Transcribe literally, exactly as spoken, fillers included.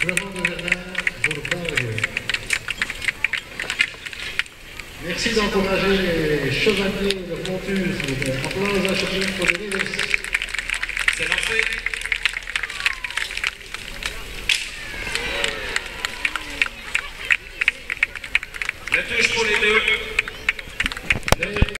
Merci d'encourager les chevaliers de Pontus. Applause à chacun pour les leaders. C'est lancé. La touche pour les deux.